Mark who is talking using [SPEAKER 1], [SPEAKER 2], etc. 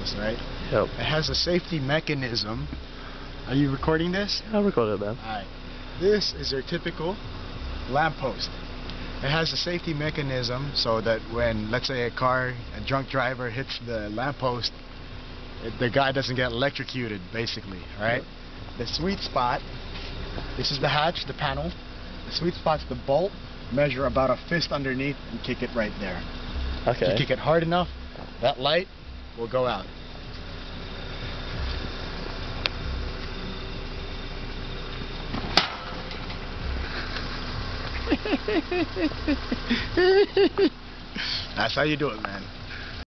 [SPEAKER 1] lamppost, right?
[SPEAKER 2] Yep.
[SPEAKER 1] It has a safety mechanism. Are you recording this?
[SPEAKER 2] I'll record it, man.
[SPEAKER 1] Alright. This is your typical lamppost. It has a safety mechanism so that when, let's say, a drunk driver hits the lamppost, the guy doesn't get electrocuted, basically, right? The sweet spot, this is the hatch, the panel. The sweet spot's the bolt. Measure about a fist underneath and kick it right there.
[SPEAKER 2] Okay.
[SPEAKER 1] If you kick it hard enough, that light will go out. That's how you do it, man.